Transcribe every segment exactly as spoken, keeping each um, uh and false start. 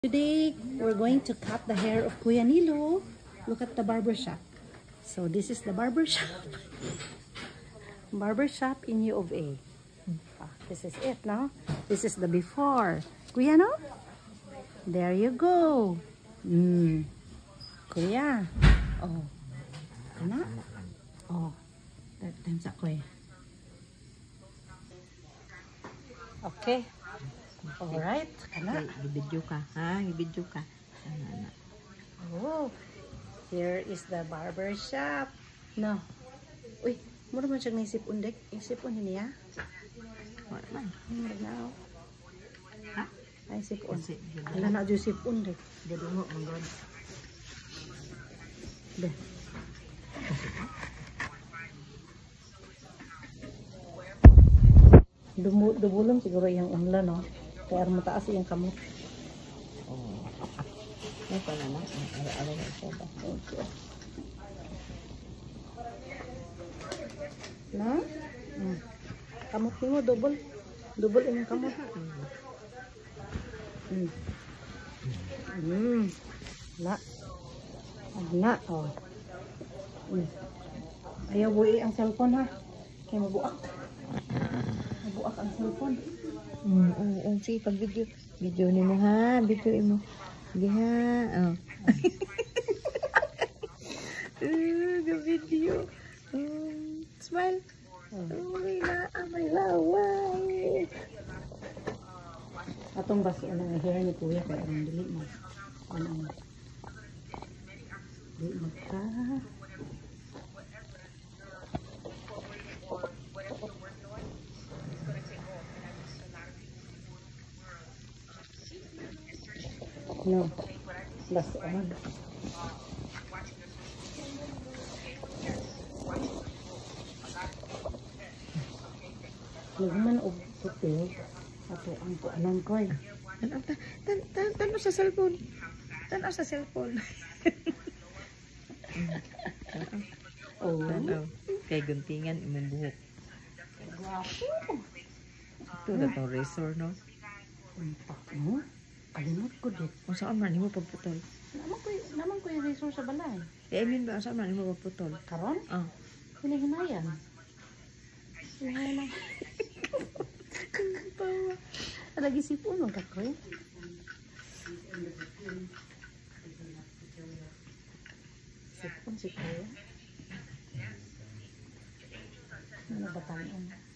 Today, we're going to cut the hair of Kuya Nilo. Look at the barber shop. So this is the barber shop. Barber shop in U of A. Ah, this is it, no? This is the before. Kuya, no? There you go. Mm. Kuya. Oh. Ano? Oh. That time's ako eh. Okay. Alright. Kana. Ibidyo ka, ha? Ibidyo ka. Oh, here is the barber shop. No. Uy, mura man siyang naisipon dek. Isipon niya. Wala man. Hmm, now. Ha? Ay, sipon. Kasi, Wala na dyan sipon dek. gadungo, manggod. Dek. Dumu dubulong siguro yung unla, no? Kaya mataas yung kamot. Oh. Ano pa na na? Ala-ala na siya ba? Okay. Na? Hmm. Kamot mo, double. Double yung kamot. Hmm. Hmm. Na. Na. Oh. Hmm. Ayaw buwi ang cellphone, ha? Kaya mabuak. Mabuak ang cellphone. Mm, oh, oh, sige, pag video. Video ni mo, ha? Video mo. Sige, ha? Oh. Uh, the video. Um, smile. Oh. Oh, may na, may laway. Atong bas ano hair ni Kuya kaya ang dili mo. Ano? Dili mo ka. No. Last on. Nagman og puti. Ato ang kuanan ko eh. Tan, tan, tan, tan, sa cellphone. Tan sa cellphone. Oh. Tanaw. Kay guntingan imong buhok. Guwapo. Ito na itong razor, no? Untak mo. Kalimot ko dit. Kung saan man, hindi mo pagputol. Naman ko, naman ko yung razor sa balay. Eh, I mean ba, saan man, hindi mo pagputol. Karon? Ah. Hinahinayan. Hinahayan. Tawa. Lagi sipon mo ka ko eh. Sipon si Kuya. Ano ba tayo?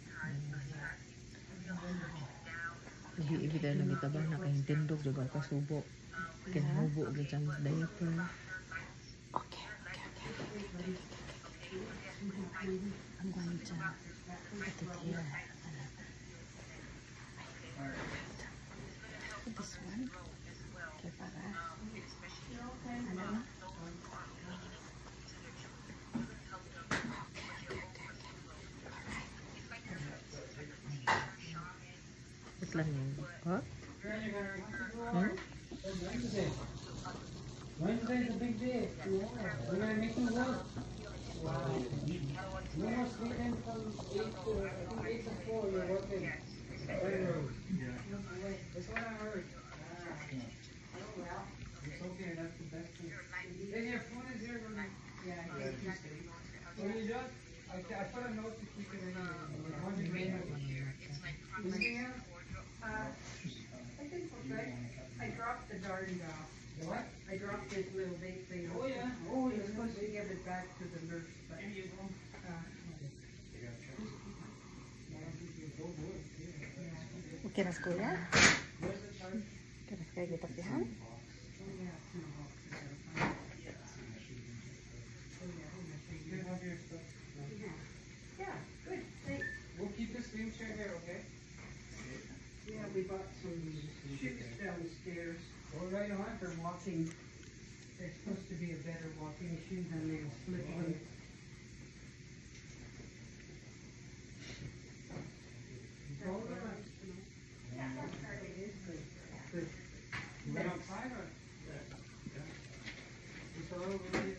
Hindi, ibig tayo nagitabang na kayong tindog, diba, kasubo. Kinubo, gitang diaper. Okay, okay, okay, okay, okay. I'm going to put it here. This one. Okay, para. Ano na? Wait lang yun. Ha? Hmm? Wednesday is a big day. We're gonna make some work. Wow. No more sleeping from eight to I think eight to four. You're working. Yeah. That's what I heard. It's okay. That's the best thing. Then your phone is here. When yeah. What do you do? I, I put a note to keep it in your phone. Anything else? Uh, I think we're good. I dropped the garden off. The what? I dropped this little big thing. Oh yeah. Oh, you're supposed to give it back to the nurse, but, uh, Okay na Kuya? Okay na kayo gitapihan? yeah, good, thanks. We'll keep the same chair here, okay? Yeah, we bought some shoes downstairs Go right on. for walking. They're supposed to be a better walking shoe than they slip on. Hold on. Good. Right outside or? It's a little bit,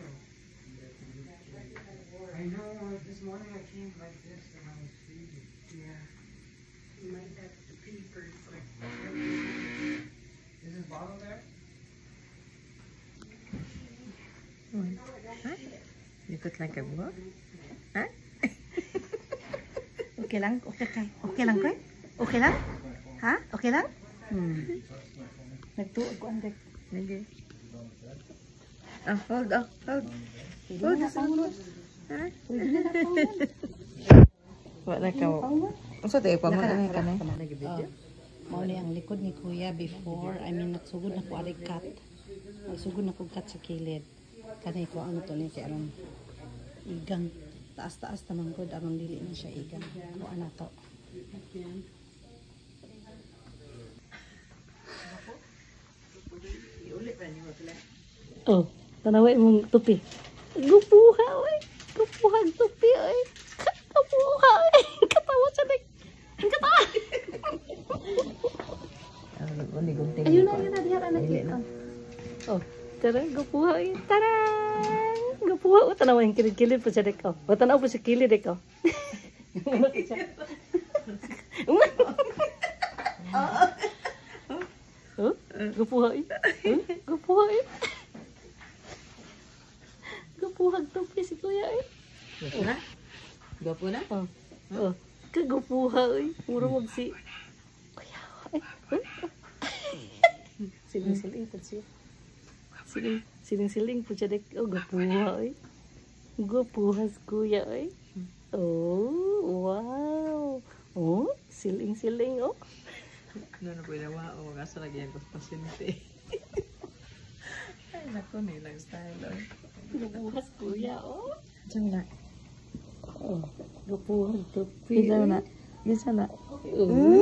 I know, uh, this morning I came like this and I was freezing. Yeah. You might have to pee pretty quick. Is this bottle there? Likot lang ka mo? Ha? Okay lang? Okay, okay. Okay lang, Koy? Okay lang? Ha? Okay lang? Hmm. Nagtuog ko ang dek. Sige. Ah, hold, oh, hold. Pwede Hold, na na pangon. Ha? Pwede na na pangon. Wala ka mo. Pangon. Ang sa tayo, pangon Naka- na ka na. naka- naka- Mao ni ang likod ni Kuya before, I mean nagsugod na ko ari cut. Nagsugod na ko cut sa kilid. Kanay ko ano to ni kay aron igang taas-taas naman gud aron dili na siya igang. Ko ana to. Oh, tanawa imong tupi. Gupuha oy. Gupuha ang tupi oy. Gupuha oy. Katawa sa dik. Katawa. Ah, ni gunting. Ayun na, ayun na, diha na Dili nakita. Oh, tara, gapuha yun. Tara! Gapuha. O, tanawa yung kilid-kilid po siya dek. O, tanaw po siya kilid dek. O. Oh, gapuha yun. Oh, gapuha yun. Gapuha tupi si kuya yun. Gapo na? Gapo na? Oh, oh. Kagapuha yun. Mura mag si... Kuya, ay. Siling-siling po siya. Siling, siling-siling po siya dek. Oh, gapuha ay. Gapuhas kuya ay. Oh, wow. Oh, siling-siling oh. Ano na po inawa o kaso lagi yan ko sa pasyente. Ay, naku, nilang style. Oh. Gapuhas kuya oh. Diyan na. Oh, gapuhas tupi. Diyan na. Diyan na. Oh.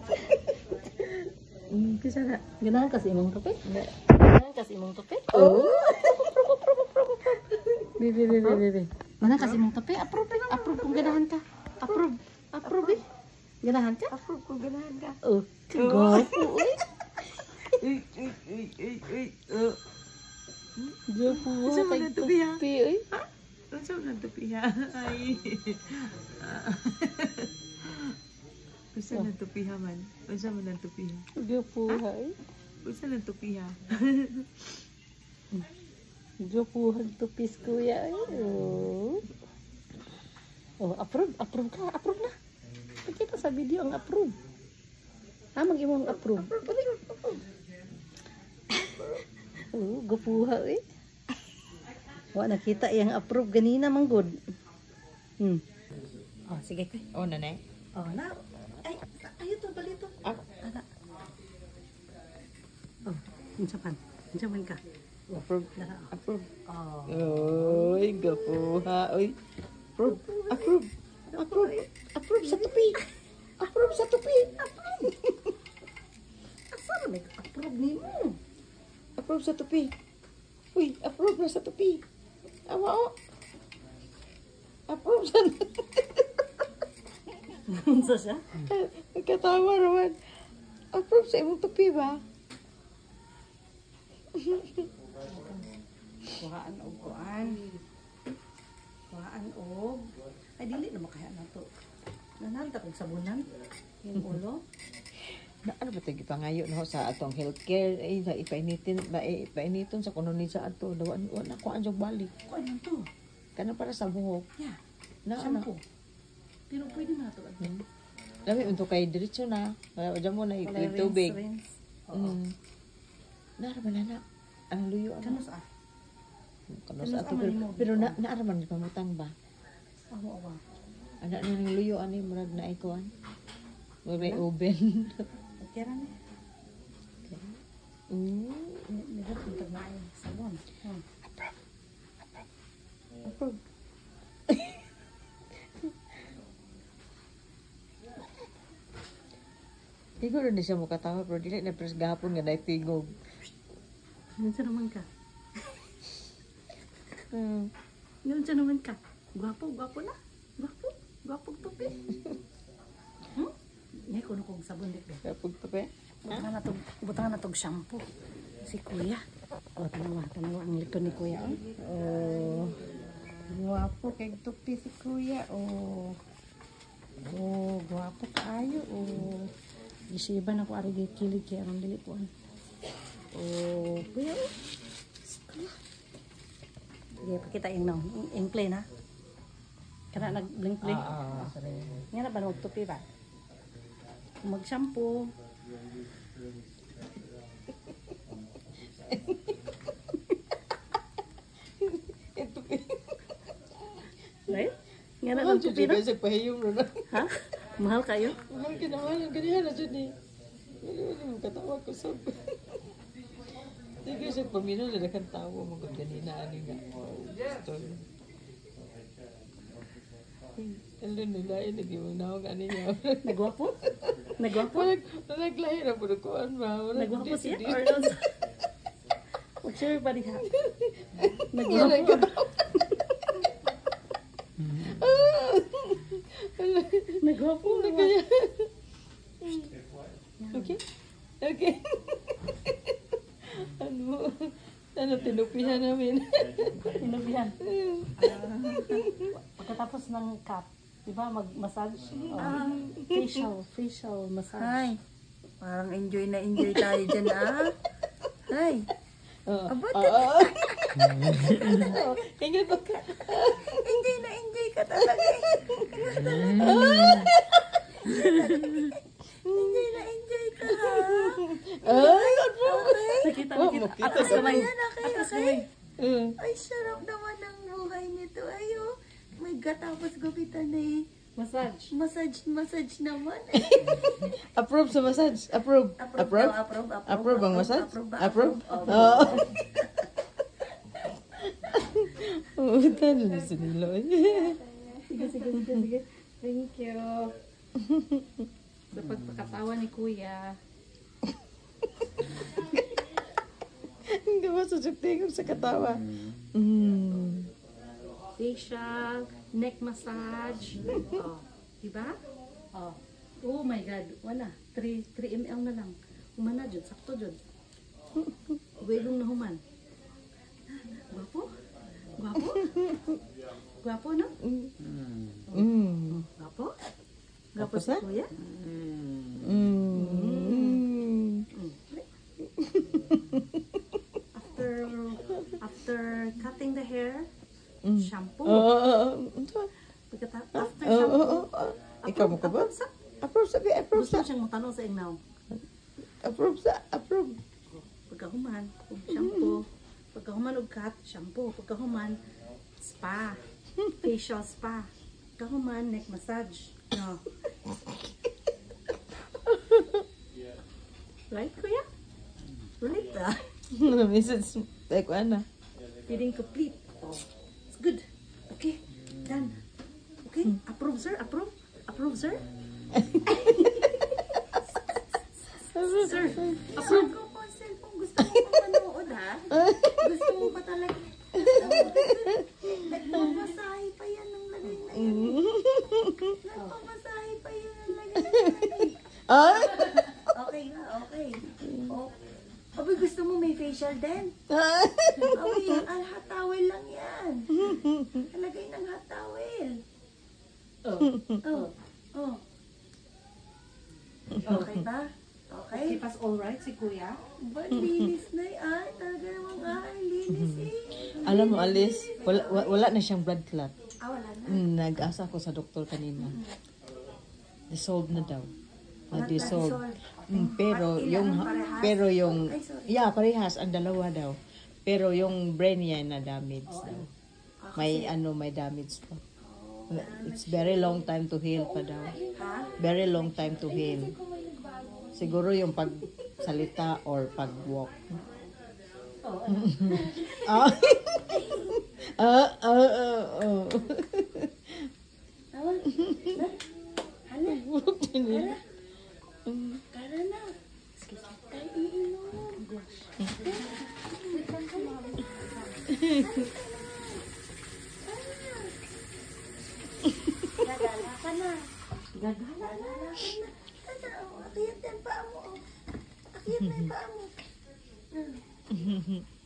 Diyan na. Ganahan kasi imong tupi? Ganahan kasi imong tupi? Oh. Bibi, bibi, bibi. Ganahan kasi imong tupi? Approve eh. Approve kung ganahan ka. Approve. Approve eh. Ganahan ka? Approve kung ganahan ka. Oh, kagapo eh. Uy, uy, uy, uy, uy. Oh. Gapuha Saan mo kay natupi, ha? tupi eh. Ang saan mo tupiha? Ay. Ang saan ang tupiha man? Ang saan mo nang tupiha? Gapuha eh. Ang saan ang tupiha? Gapuhag tupis kuya eh. Oh. Oh, approve. Approve ka. Approve na. Pakita sa video ang approve. Ha, mag-imong approve. Oh, gapuha eh. Wa nakita yang approve ganina manggod. Hmm. Oh, sige kay. Oh, nanay. Oh, na. Ay, ayo to balito. Ah. Ana. Oh, unsa pan? Unsa man ka? Approve. Dara. Approve. Oh. Oy, gapuha. Oy. Approve. Approve. Approve. Approve sa tupi. Approve sa tupi. Approve. Asa man approve nimo? Approve sa tupi. Uy, approve na sa tupi. Awa o. Approve sa Unsa siya? Nagkatawa naman. Approve sa imong tupi ba? Kuhaan og kuan. Kuhaan og ay dili na makaya na to. Nananta kog sabunan yung ulo. Na ano ba tayo ipangayo no sa atong healthcare ay na ipainitin na eh, ipainiton sa kuno ni sa ato dawan wala ko anjog balik Kuan man to. kana para sa buhok Yeah. na ano Shampoo. Pero pwede na to. hmm. Dami unto kay diretso na wala dyan mo na Wala ito'y rinse, tubig rinse. Oo. mm. Naraman na na ang luyo ano Kano sa? kano Kano sa sa ato man pero, mo? pero na naaraman di pamutang ba Awa awa. ana na ng luyo ani murag na ikuan wala oven Okay ra ni. mm. Nila punta na ay sabon. Hmm. Approve. Tigog na siya mukatawa pero dili na pres gahapon nga dahil tigog. Unsa naman ka? Hmm. Unsa naman ka? Gwapo, gwapo na. Gwapo, gwapo tupi. Hmm? Ngay kuno kong sabon dik dik. Kapag tape. Butangan na tog, butangan na tog shampoo. Si kuya. O, tanawa, tanawa ang likod ni kuya. Oh. Oh. Guwapo kay tupi si kuya. Oh. Oh, guwapo kaayo. Oh. Isiban ako ari gikilig kay aron dili ko. Oh, kuya. Sige, pakita yung no. Yung, yung plain ha. Kana nag-blink-blink. Ah, ah, sorry. Nga na ba magtupi ba? Mag-shampoo. Right? Nga na Mahal magtupi dyan, na? guys, nagpahiyong na na. Ha? Mahal kayo? Mahal ka na, mahal. Ganyan na dyan eh. Wala mo katawag ko sa... Sige, siya paminaw na nakang tawa mo kung ganina. Ano nga? Story. Hello, nulain. Nag-iwang nawag ano niya. Nagwapo? Nagwapo? Walang, naglahi na po na kuhan ba? Nagwapo Walang siya? di- Or else? What's your body ha? Wala Nagwapo? ka. Nagwapo? Wala kaya. Okay? Okay. Ano? Ano, tinupihan namin. Inubihan. Pagkatapos ng cup, di ba, mag-massage? Oh. Facial, facial massage. Ay, parang enjoy na enjoy tayo dyan ah. Ay, Oh. Aba, Oo. Ingit ako. enjoy na enjoy ka talaga eh. Enjoy na enjoy ka ha. Ay, ano? Nakita, Oh, nakita. makita Atas daw. kamay. Ayan, okay, Atas okay. kamay. Mm. Ay, sarap naman ang buhay nito. Ayo, my God, tapos gupitan na eh. Massage. Massage, massage naman eh. Approve sa massage. Approve. Approve. daw, approve, approve, Approve ang massage? approve, Approve. approve. Oo. Oo, talo na si Niloy. Sige, sige, sige, sige. Thank you. Sa pagpakatawa ni Kuya. Hindi mo susuktingog sa katawa. Mm. Facial, neck massage. Oh, diba? Oh. Oh my God. Wala. three milliliters na lang. Humana dyan. Sakto dyan. Uwelong na human. Gwapo? Gwapo? Gwapo, no? Mm. Gwapo? Gwapo Gwapo si sa? Kuya? Mm. After, after cutting the hair, Mm. shampoo. Oo, oo, oo. Pagkata- after Oo, shampoo, oo, oo. Ikaw mo ka ba? approve sa- Approve sabi, approve Gusto sa. siyang matanong sa ignaw. Approve sa, approve. Pagkahuman, og shampoo. Pagkahuman og cut, shampoo. Pagkahuman, spa. Facial spa. Pagkahuman, neck massage. No. Right, kuya? Right, ah. Message, like, ano? Feeling complete. Oh, it's good. Okay, done. Okay, approve, sir. Approve. Approve, sir. Sir, approve. Ako po, cellphone. Gusto mo pa manood ha? Gusto mo pa talaga. Nagpamasahe pa yan ng lagay na yan. Nagpamasahe pa yan ng lagay na yan. Ay! Okay nga, okay. Oh. Abi, gusto mo may facial din? Abi, ang hot towel lang yan. Talagay ng hot towel. Oh. Oh, oh. Okay ba? Okay? Keep us all right, si kuya. Ba, linis na yan. Ay, talaga namang ay, linis eh. Alam mo, Alice, wala, wa- wala na siyang blood clot. Ah, wala na. Mm, Nag-asa ko sa doktor kanina. Dissolved na daw. Na-dissolve. Mm, pero Ah, yung ilan? Parehas? pero yung Ay, sorry. yeah, parehas ang dalawa daw. Pero yung brain niya na damage daw. May ano, may damage pa. It's very long time to heal pa daw. Ha? Very long time to heal. Siguro yung pagsalita or pag-walk. Ah. Ah, ah, ah, ah. Tawag. Hala, hala. Kala na. Kaya iinom. Gagala ka na. Gagala. Gagala ka na. Tata, oh, akiyat yan paa mo. Oh. Akiyat na yung paa mo. Ah.